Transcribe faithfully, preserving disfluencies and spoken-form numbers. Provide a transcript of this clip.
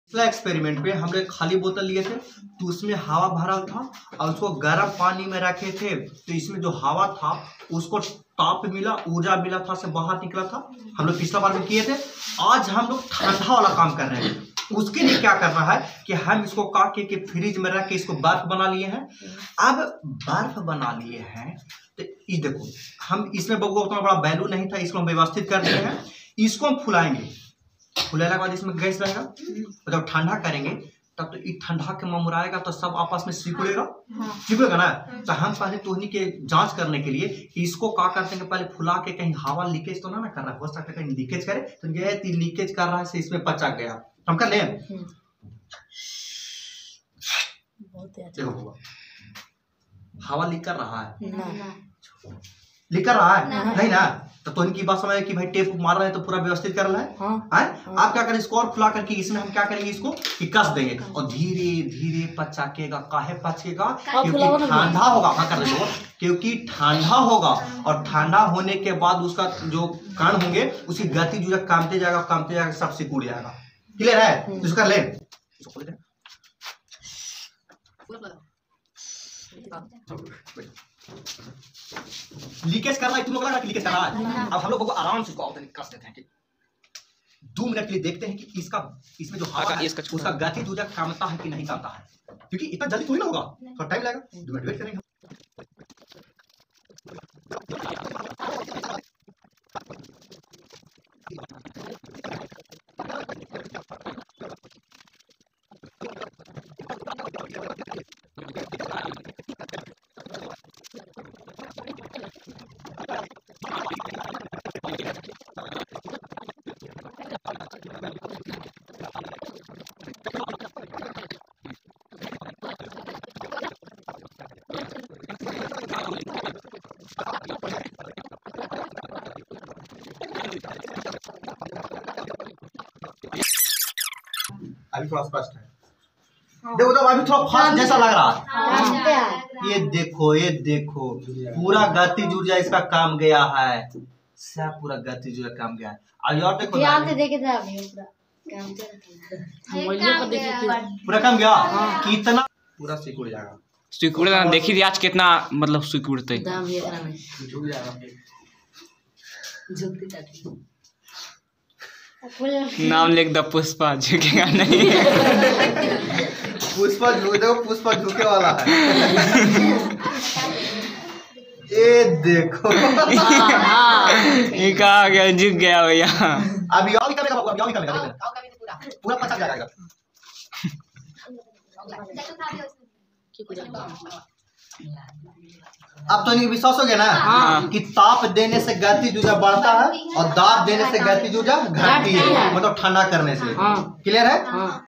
पिछला एक्सपेरिमेंट पे हम लोग खाली बोतल लिए थे तो उसमें हवा भरा था और उसको गर्म पानी में रखे थे तो इसमें जो हवा था उसको ताप मिला, ऊर्जा मिला था, से बाहर निकला था। हम लोग पिछला बार में किए थे। आज हम लोग ठंडा वाला काम कर रहे हैं। उसके लिए क्या करना है कि हम इसको काट के फ्रिज में रख के इसको बर्फ बना लिए हैं। अब बर्फ बना लिए हैं तो ये देखो, हम इसमें बबुआ उतना बड़ा बैलून नहीं था, इसको हम व्यवस्थित कर दिए हैं। इसको हम फुलाएंगे, फुलाने के बाद इसमें गैस रहेगा, जब ठंडा करेंगे तब तो ये ठंडा के ममुराएगा तो सब आपस में सिकुड़ेगा, सिकुड़ेगा ना। तो हम पहले तोहनी के जांच करने के लिए इसको क्या करते हैं, पहले फुला के कहीं हवा लीकेज तो ना ना कर रहा है, हो सकता है कहीं लीकेज करे तो ये लीकेज कर रहा है, इसमें पचक गया। हम कर ले, देखो हवा लीक कर रहा है, लीक कर रहा है नहीं ना, तो तो इनकी बात समझ कि भाई टेप मार रहे हैं तो पूरा व्यवस्थित कर रहा है। हाँ, हाँ, आप क्या करें, इसको और खुला करके इसमें हम क्या करेंगे, इसको कस देंगे और धीरे धीरे पचाकेगा। काहे पचेगा? क्योंकि ठंडा होगा। हाँ कर दो, क्योंकि ठंडा होगा और ठंडा होने के बाद उसका जो कण होंगे उसकी गति जो है कामते जाएगा, कामते जाएगा, सब सिकुड़ जाएगा। क्लियर है? इसको कर ले, लीकेज कर रहा है, तुम लोग लग रहा है कि लीकेज कर रहा है। अब हम लोग को आराम से इसको कस देते हैं कि दो मिनट के लिए देखते हैं कि इसका इसमें जो हवा है उसका गति दूजा कामता है कि नहीं कामता है, क्योंकि इतना जल्दी थोड़ी ना होगा, थोड़ा टाइम लगेगा। दो मिनट वेट करेंगे। अभी थोड़ा स्पष्ट है, देखो तो अभी थोड़ा फास्ट जैसा लग रहा है। ये देखो, ये देखो पूरा गति ऊर्जा इसका काम गया है, सब पूरा गति ऊर्जा काम गया है। अभी और देखो पूरा काम गया, कितना पूरा सिकुड़ जाएगा। सिकुड़ देखी थी आज कितना, मतलब सिकुड़ते नाम लिख दो, पुष्पा झुकेगा नहीं। पुष्पा झुक दो, पुष्पा झुके वाला है। ये देखो ये कहा गया, झुक गया भैया। अभी और निकलेगा, अभी और निकलेगा, पूरा पचक जाएगा। अब तो नहीं विश्वास हो गया ना। हाँ। कि ताप देने से गति ऊर्जा बढ़ता है और दाब देने से गति ऊर्जा घटती है, मतलब ठंडा करने से। हाँ। क्लियर है? हाँ।